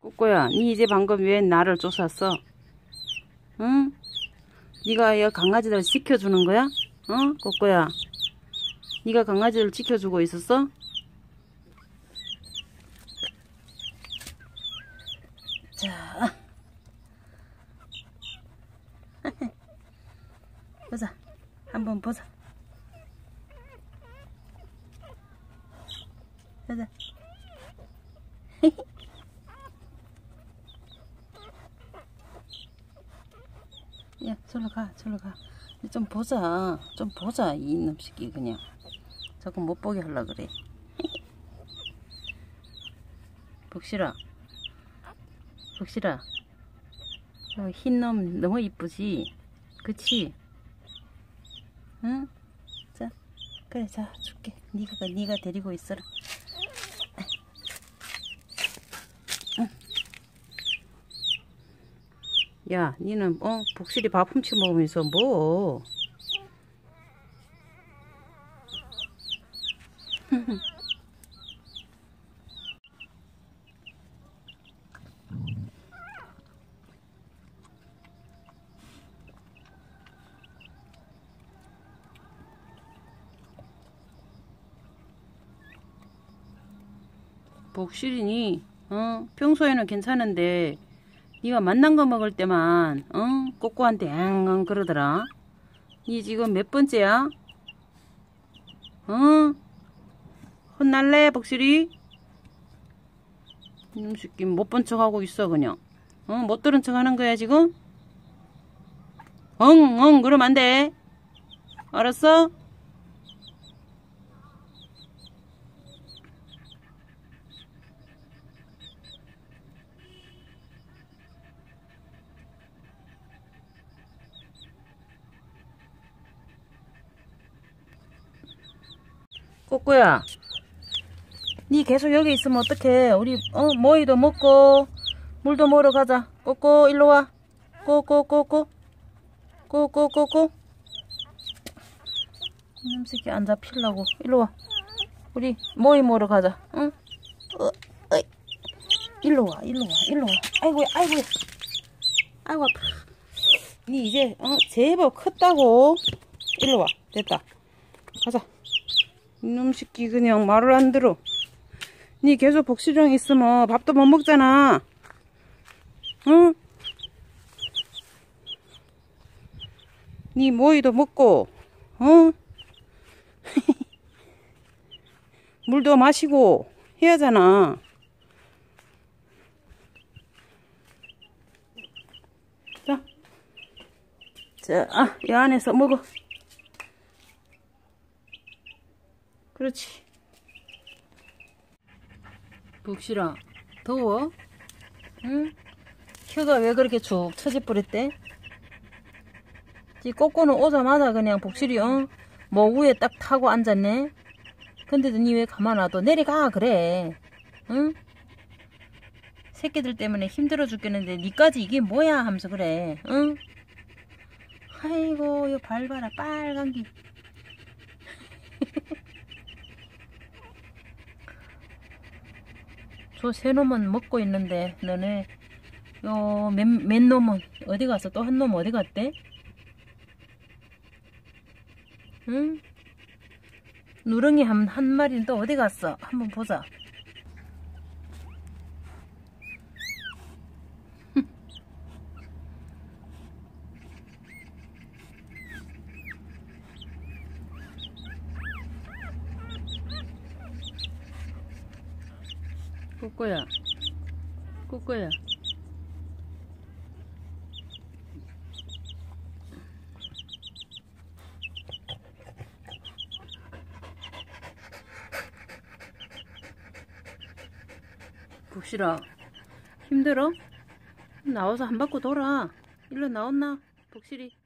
꼬꼬야, 니 이제 방금 왜 나를 쫓았어? 응? 니가 이 강아지들 지켜주는 거야? 어? 꼬꼬야, 니가 강아지를 지켜주고 있었어? 자, 보자. 한번 보자. 보자. 야, 저리로 가, 저리로 가. 좀 보자. 좀 보자, 이놈 새끼 그냥. 자꾸 못 보게 하려 그래. 복실아. 복실아. 흰 놈 너무 이쁘지? 그치? 응? 자, 그래, 자, 줄게. 니가 데리고 있어라. 응. 야, 니는 복실이 밥 훔쳐 먹으면서 뭐? 복실이니 평소에는 괜찮은데 네가 맛난 거 먹을 때만 꼬꼬한테 앙앙 그러더라. 니 지금 몇 번째야? 혼날래 복실이? 이놈 새끼 못 본 척 하고 있어 그냥. 못 들은 척 하는 거야 지금? 엉엉 그러면 안 돼. 알았어? 꼬꼬야, 니 계속 여기 있으면 어떡해. 우리 모이도 먹고 물도 먹으러 가자. 꼬꼬 일로 와. 꼬꼬꼬꼬 꼬꼬꼬꼬. 이놈 새끼 안 잡히려고. 일로 와. 우리 모이 먹으러 가자. 응? 일로 와, 일로 와, 일로 와. 아이고야, 아이고야. 아이고 아파. 니 이제 제법 컸다고. 일로 와. 됐다. 가자. 이놈 새끼 그냥 말을 안 들어. 니 계속 복실이랑 있으면 밥도 못 먹잖아. 응? 니 모이도 먹고 물도 마시고 해야잖아. 자, 이 안에서 먹어. 그렇지. 복실아, 더워? 응? 혀가 왜 그렇게 쭉 처지뿌렸대? 이 꼬꼬는 오자마자 그냥 복실이 뭐 위에 딱 타고 앉았네. 근데도 니 왜 가만 놔둬? 내려가 그래. 응? 새끼들 때문에 힘들어 죽겠는데 니까지 이게 뭐야 하면서 그래. 응? 아이고 이거 발 봐라 빨간 게. 저 세 놈은 먹고 있는데 너네 요 몇 놈은 어디 갔어? 또 한 놈 어디 갔대? 응? 누렁이 한 마리는 또 어디 갔어? 한번 보자. 꼬꼬야, 꼬꼬야. 복실아, 힘들어? 나와서 한 바퀴 돌아. 일로 나왔나? 복실이.